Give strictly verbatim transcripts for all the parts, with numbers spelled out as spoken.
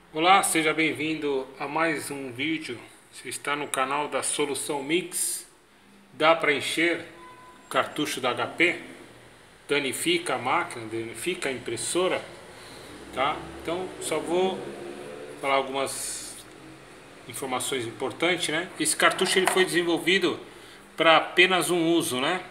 Olá, seja bem-vindo a mais um vídeo. Você está no canal da Solução Mix. Dá para encher o cartucho da H P? Danifica a máquina, danifica a impressora, tá? Então, só vou falar algumas informações importantes, né? Esse cartucho ele foi desenvolvido para apenas um uso, né?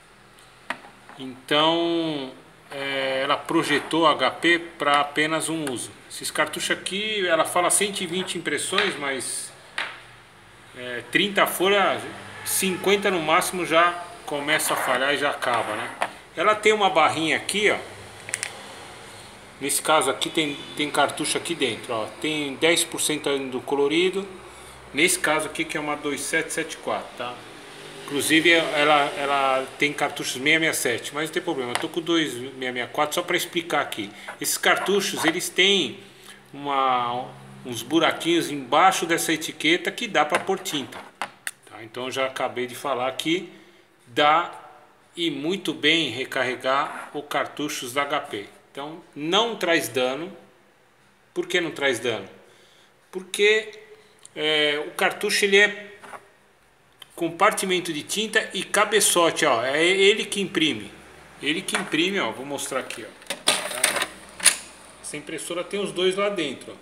Então, é, ela projetou a H P para apenas um uso. Esses cartuchos aqui, ela fala cento e vinte impressões, mas é, trinta folhas, cinquenta no máximo já começa a falhar e já acaba, né? Ela tem uma barrinha aqui, ó. Nesse caso aqui tem, tem cartucho aqui dentro, ó. Tem dez por cento do colorido. Nesse caso aqui que é uma dois sete sete quatro, tá? Inclusive ela, ela tem cartuchos seiscentos e sessenta e sete, mas não tem problema, eu tô com dois seiscentos e sessenta e quatro só para explicar aqui. Esses cartuchos eles têm uma, uns buraquinhos embaixo dessa etiqueta que dá para pôr tinta, tá? Então eu já acabei de falar que dá e muito bem recarregar os cartuchos da H P. Então não traz dano. Por que não traz dano? Porque é, o cartucho ele é compartimento de tinta e cabeçote, ó, é ele que imprime, ele que imprime, ó, vou mostrar aqui, ó. Tá? Essa impressora tem os dois lá dentro, ó.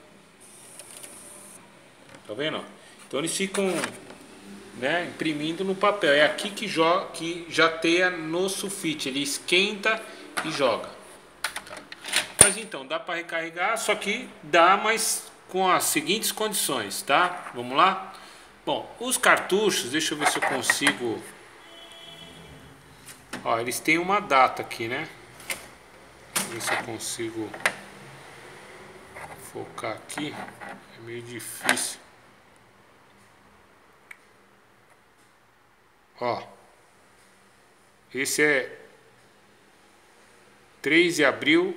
Tá vendo? Ó? Então eles ficam, né, imprimindo no papel. É aqui que, joga, que já teia no sulfite, ele esquenta e joga. Tá? Mas então dá para recarregar, só que dá, mas com as seguintes condições, tá? Vamos lá. Bom, os cartuchos, deixa eu ver se eu consigo. Ó, eles têm uma data aqui, né? Deixa eu ver se eu consigo focar aqui. É meio difícil. Ó, esse é três de abril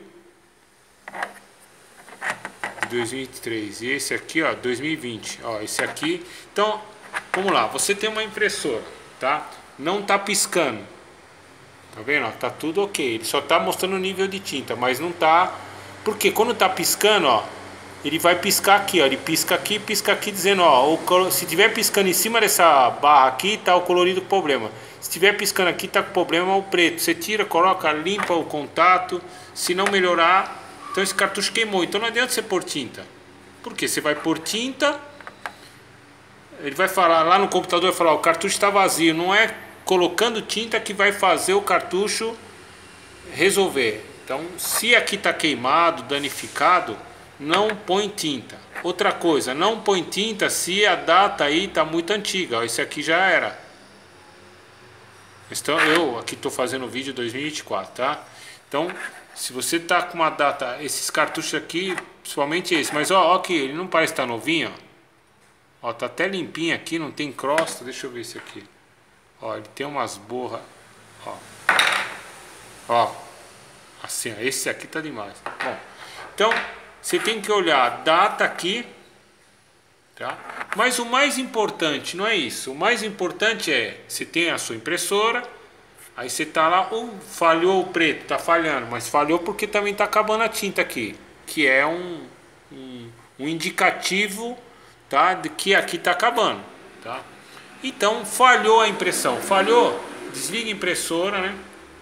de dois mil e vinte e três, e esse aqui, ó, dois mil e vinte, ó, esse aqui. Então, vamos lá, você tem uma impressora, tá? Não tá piscando, tá vendo? Ó, tá tudo ok, ele só tá mostrando o nível de tinta, mas não tá, porque quando tá piscando, ó, ele vai piscar aqui, ó, ele pisca aqui, pisca aqui, dizendo, ó, o, se tiver piscando em cima dessa barra aqui, tá o colorido com problema. Se tiver piscando aqui, tá com problema o preto. Você tira, coloca, limpa o contato, se não melhorar. Então esse cartucho queimou, então não adianta você pôr tinta. Por quê? Você vai pôr tinta, ele vai falar, lá no computador vai falar, o cartucho está vazio. Não é colocando tinta que vai fazer o cartucho resolver. Então se aqui está queimado, danificado, não põe tinta. Outra coisa, não põe tinta se a data aí está muito antiga. Ó, esse aqui já era. Então eu aqui estou fazendo o vídeo dois mil e vinte e quatro, tá? Então se você tá com uma data, esses cartuchos aqui, principalmente esse, mas ó, ó aqui, ele não parece estar novinho, ó. Ó, tá até limpinho aqui, não tem crosta, deixa eu ver esse aqui. Ó, ele tem umas borras, ó. Ó, assim, ó, esse aqui tá demais. Bom, então, você tem que olhar a data aqui, tá? Mas o mais importante não é isso, o mais importante é, você tem a sua impressora. Aí você tá lá, ou falhou o preto, tá falhando, mas falhou porque também tá acabando a tinta aqui, que é um, um, um indicativo, tá, de que aqui tá acabando, tá? Então falhou a impressão, falhou, desliga a impressora, né?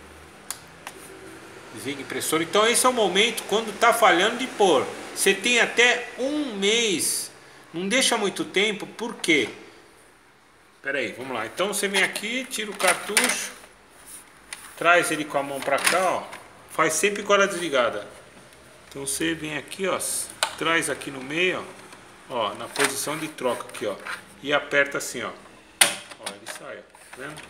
Desliga a impressora. Então esse é o momento quando tá falhando de pôr. Você tem até um mês, não deixa muito tempo, por quê? Pera aí, vamos lá. Então você vem aqui, tira o cartucho. Traz ele com a mão pra cá, ó. Faz sempre com ela desligada. Então você vem aqui, ó. Traz aqui no meio, ó. Ó, na posição de troca aqui, ó. E aperta assim, ó. Ó, ele sai, ó. Tá vendo?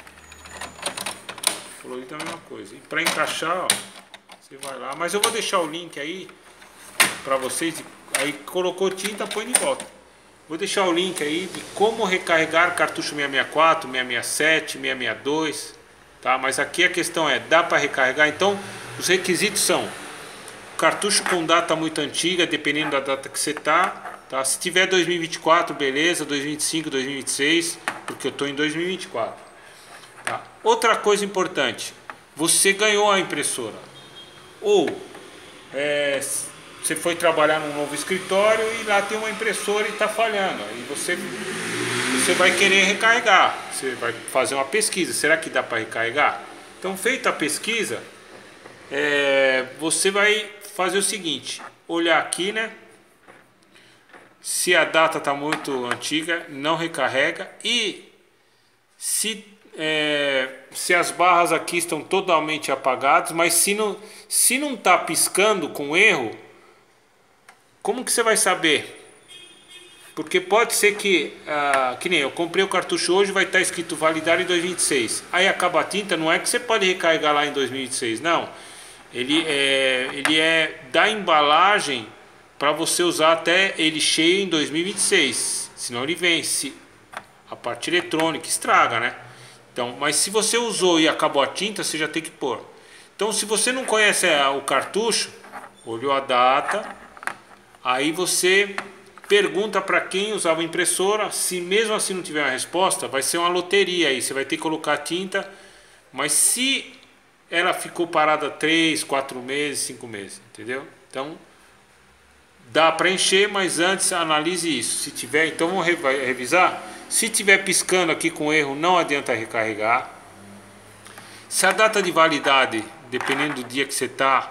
O colorido é a mesma coisa. E pra encaixar, ó. Você vai lá. Mas eu vou deixar o link aí pra vocês. Aí colocou tinta, põe de volta. Vou deixar o link aí de como recarregar cartucho seiscentos e sessenta e quatro, seiscentos e sessenta e sete, seiscentos e sessenta e dois. Tá, mas aqui a questão é, dá para recarregar? Então os requisitos são cartucho com data muito antiga, dependendo da data que você tá, tá? Se tiver dois mil e vinte e quatro, beleza, dois mil e vinte e cinco, dois mil e vinte e seis, porque eu estou em dois mil e vinte e quatro, tá? Outra coisa importante, você ganhou a impressora, ou é, você foi trabalhar num novo escritório e lá tem uma impressora e está falhando. Aí você, você vai querer recarregar, você vai fazer uma pesquisa, será que dá para recarregar? Então, feita a pesquisa, é, você vai fazer o seguinte, olhar aqui, né? Se a data está muito antiga, não recarrega. E se, é, se as barras aqui estão totalmente apagadas, mas se não se não está piscando com erro, como que você vai saber? Porque pode ser que, ah, que nem eu comprei o cartucho hoje, vai estar escrito validar em dois mil e vinte e seis. Aí acaba a tinta, não é que você pode recarregar lá em dois mil e vinte e seis, não. Ele é, ele é da embalagem para você usar até ele cheio em dois mil e vinte e seis. Senão ele vence. A parte eletrônica estraga, né? Então, mas se você usou e acabou a tinta, você já tem que pôr. Então, se você não conhece o cartucho, olhou a data, aí você pergunta para quem usava a impressora. Se mesmo assim não tiver uma resposta, vai ser uma loteria aí. Você vai ter que colocar a tinta. Mas se ela ficou parada três, quatro meses, cinco meses, entendeu? Então dá para encher, mas antes analise isso. Se tiver, então vamos revisar. Se tiver piscando aqui com erro, não adianta recarregar. Se a data de validade, dependendo do dia que você está,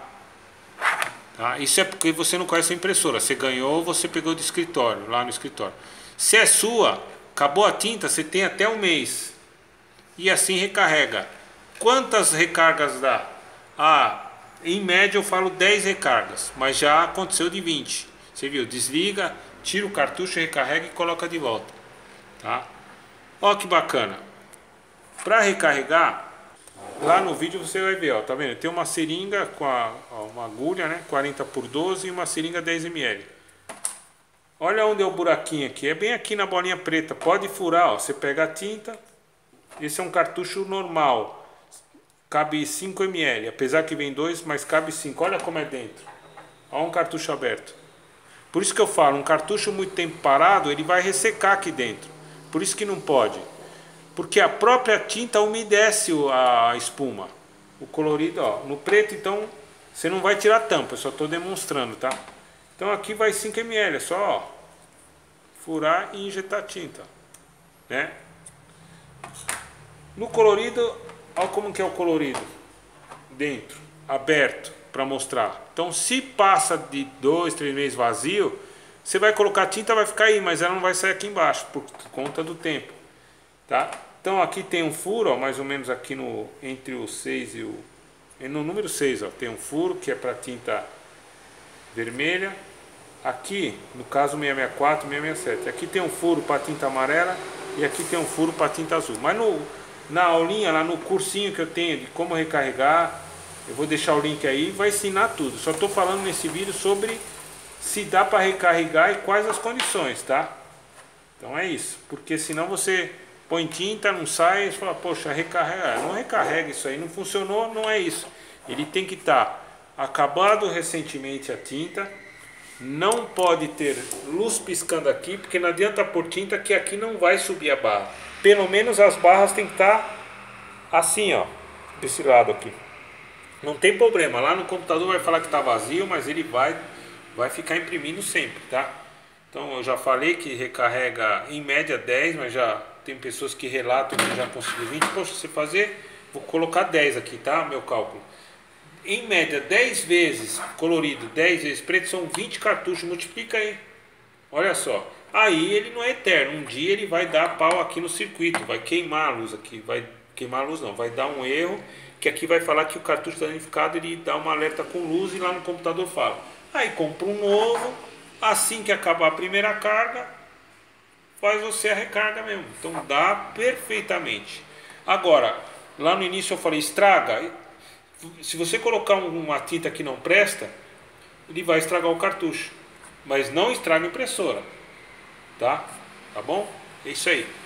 tá? Isso é porque você não conhece a impressora. Você ganhou, você pegou do escritório, lá no escritório. Se é sua, acabou a tinta, você tem até um mês. E assim recarrega. Quantas recargas dá? Ah, em média eu falo dez recargas, mas já aconteceu de vinte. Você viu? Desliga, tira o cartucho, recarrega e coloca de volta. Tá? Ó que bacana. Para recarregar, lá no vídeo você vai ver, ó, tá vendo? Tem uma seringa com a, ó, uma agulha, né, quarenta por doze e uma seringa dez mililitros. Olha onde é o buraquinho aqui, é bem aqui na bolinha preta. Pode furar, ó, você pega a tinta. Esse é um cartucho normal. Cabe cinco mililitros, apesar que vem dois, mas cabe cinco. Olha como é dentro. Olha um cartucho aberto. Por isso que eu falo, um cartucho muito tempo parado, ele vai ressecar aqui dentro. Por isso que não pode. Porque a própria tinta umedece a espuma. O colorido, ó, no preto, então, você não vai tirar a tampa, eu só estou demonstrando, tá? Então aqui vai cinco mililitros, é só, ó, furar e injetar tinta, né? No colorido, olha como que é o colorido dentro, aberto, para mostrar. Então, se passa de dois, três meses vazio, você vai colocar tinta, vai ficar aí, mas ela não vai sair aqui embaixo por conta do tempo, tá? Então aqui tem um furo, ó, mais ou menos aqui no entre o seis e o no número seis, ó, tem um furo que é para tinta vermelha. Aqui, no caso seiscentos e sessenta e quatro, seiscentos e sessenta e sete, aqui tem um furo para tinta amarela e aqui tem um furo para tinta azul. Mas no na aulinha, lá no cursinho que eu tenho de como recarregar, eu vou deixar o link aí, vai ensinar tudo. Só estou falando nesse vídeo sobre se dá para recarregar e quais as condições, tá? Então é isso, porque senão você põe tinta, não sai e fala, poxa, recarrega. Não recarrega isso aí, não funcionou, não é isso. Ele tem que estar acabado recentemente a tinta, não pode ter luz piscando aqui, porque não adianta pôr tinta que aqui não vai subir a barra. Pelo menos as barras tem que estar assim, ó, desse lado aqui. Não tem problema, lá no computador vai falar que está vazio, mas ele vai, vai ficar imprimindo sempre, tá? Então eu já falei que recarrega em média dez, mas já tem pessoas que relatam que já conseguiu vinte. Poxa, se fazer, vou colocar dez aqui, tá? Meu cálculo. Em média dez vezes colorido, dez vezes preto, são vinte cartuchos, multiplica aí. Olha só. Aí ele não é eterno, um dia ele vai dar pau aqui no circuito, vai queimar a luz aqui, vai queimar a luz não, vai dar um erro, que aqui vai falar que o cartucho está danificado, ele dá uma alerta com luz e lá no computador fala. Aí compra um novo, assim que acabar a primeira carga, faz você a recarga mesmo, então dá perfeitamente. Agora, lá no início eu falei, estraga, se você colocar uma tinta que não presta, ele vai estragar o cartucho, mas não estraga a impressora. Tá? Tá bom? É isso aí.